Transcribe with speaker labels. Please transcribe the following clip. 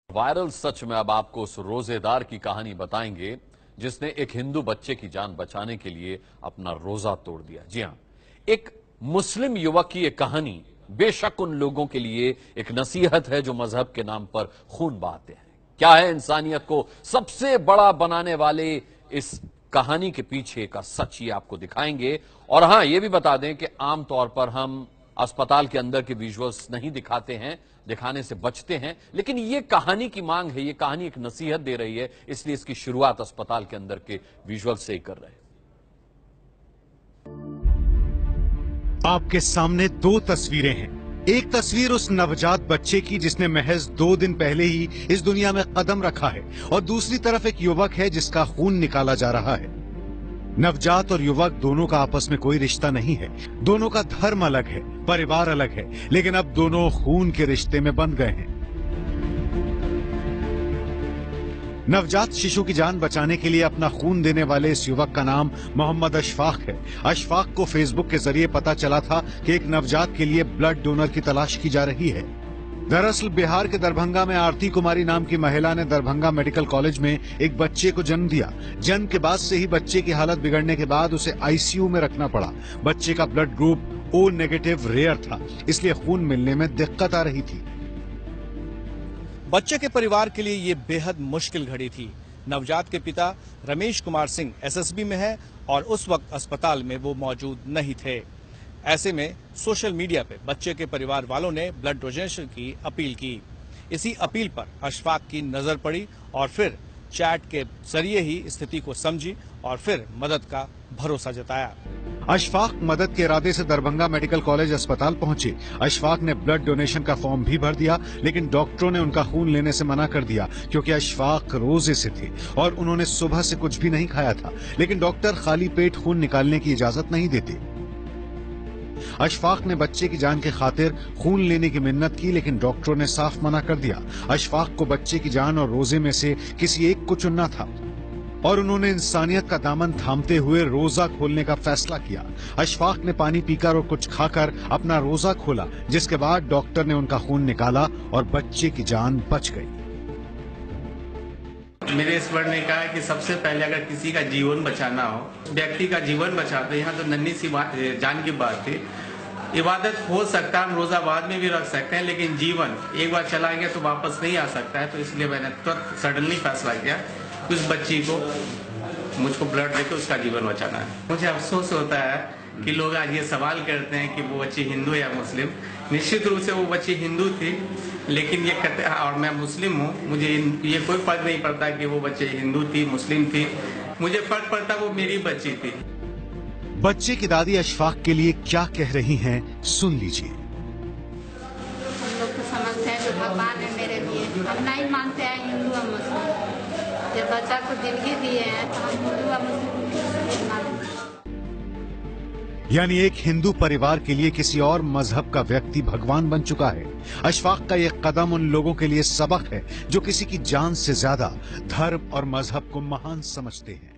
Speaker 1: Viral सच में अब आपको उस रोजेदार की कहानी बताएंगे जिसने एक हिंदू बच्चे की जान बचाने के लिए अपना रोजा तोड़ दिया। जी हां, एक मुस्लिम युवक की एक कहानी बेशक उन लोगों के लिए एक नसीहत है जो मजहब के नाम पर खून बहाते हैं। क्या है इंसानियत को सबसे बड़ा बनाने वाले इस कहानी के पीछे का सच, ये आपको दिखाएंगे। और हां, यह भी बता दें कि आमतौर पर हम अस्पताल के अंदर के विजुअल्स नहीं दिखाते हैं, दिखाने से बचते हैं, लेकिन यह कहानी की मांग है, यह कहानी एक नसीहत दे रही है, इसलिए इसकी शुरुआत अस्पताल के अंदर के विजुअल से ही कर रहे हैं।
Speaker 2: आपके सामने दो तस्वीरें हैं। एक तस्वीर उस नवजात बच्चे की जिसने महज 2 दिन पहले ही इस दुनिया में कदम रखा है, और दूसरी तरफ एक युवक है जिसका खून निकाला जा रहा है। नवजात और युवक दोनों का आपस में कोई रिश्ता नहीं है, दोनों का धर्म अलग है, परिवार अलग है, लेकिन अब दोनों खून के रिश्ते में बंध गए हैं। नवजात शिशु की जान बचाने के लिए अपना खून देने वाले इस युवक का नाम मोहम्मद अशफाक है। अशफाक को फेसबुक के जरिए पता चला था कि एक नवजात के लिए ब्लड डोनर की तलाश की जा रही है। दरअसल बिहार के दरभंगा में आरती कुमारी नाम की महिला ने दरभंगा मेडिकल कॉलेज में एक बच्चे को जन्म दिया। जन्म के बाद से ही बच्चे की हालत बिगड़ने के बाद उसे आईसीयू में रखना पड़ा। बच्चे का blood group O negative rare था, इसलिए खून मिलने में दिक्कत आ रही थी।
Speaker 3: बच्चे के परिवार के लिए ये बेहद मुश्किल घड़ी थी। नवजात के पिता रमेश कुमार सिंह एसएसबी में है और उस वक्त अस्पताल में वो मौजूद नहीं थे। ऐसे में सोशल मीडिया पे बच्चे के परिवार वालों ने ब्लड डोनेशन की अपील की। इसी अपील पर अशफाक की नजर पड़ी और फिर चैट के जरिए ही स्थिति को समझी और फिर मदद का भरोसा जताया।
Speaker 2: अशफाक मदद के इरादे से दरभंगा मेडिकल कॉलेज अस्पताल पहुंचे। अशफाक ने ब्लड डोनेशन का फॉर्म भी भर दिया, लेकिन डॉक्टरों ने उनका खून लेने से मना कर दिया क्योंकि अशफाक रोजे से थे और उन्होंने सुबह से कुछ भी नहीं खाया था। लेकिन डॉक्टर खाली पेट खून निकालने की इजाजत नहीं देते। अशफाक ने बच्चे की जान के खातिर खून लेने की मिन्नत की, लेकिन डॉक्टरों ने साफ मना कर दिया। अशफाक को बच्चे की जान और रोजे में से किसी एक को चुनना था और उन्होंने इंसानियत का दामन थामते हुए रोजा खोलने का फैसला किया। अशफाक ने पानी पीकर और कुछ खाकर अपना रोजा खोला, जिसके बाद डॉक्टर ने उनका खून निकाला और बच्चे की जान बच गई।
Speaker 4: मेरे ईश्वर ने कहा कि सबसे पहले अगर किसी का जीवन बचाना हो, व्यक्ति का जीवन बचाते, यहाँ तो नन्ही सी जान की बात थी। इबादत हो सकता है, हम रोजा बाद में भी रख सकते हैं, लेकिन जीवन एक बार चला गया तो वापस नहीं आ सकता है। तो इसलिए मैंने तुरंत सडनली फैसला किया कि उस बच्ची को मुझको ब्लड देकर उसका जीवन बचाना है। मुझे अफसोस होता है कि लोग आज ये सवाल करते हैं कि वो बच्ची हिंदू या मुस्लिम। निश्चित रूप से वो बच्ची हिंदू थी, लेकिन ये कहते हैं और मैं मुस्लिम हूँ, मुझे ये कोई फर्क नहीं पड़ता कि वो बच्ची हिंदू थी मुस्लिम थी, मुझे फर्क पड़ता वो मेरी बच्ची थी।
Speaker 2: बच्चे की दादी अशफाक के लिए क्या कह रही हैं, सुन लीजिए।
Speaker 5: हम लोग तो समझते हैं जो भगवान है मेरे लिए, हम नहीं मानते हैं हिंदू और मुस्लिम। जब बच्चा को जिंदगी दिए हैं तो हम हिंदू और मुस्लिम मानते हैं।
Speaker 2: यानी एक हिंदू परिवार के लिए किसी और मजहब का व्यक्ति भगवान बन चुका है। अशफाक का यह कदम उन लोगों के लिए सबक है जो किसी की जान से ज्यादा धर्म और मजहब को महान समझते हैं।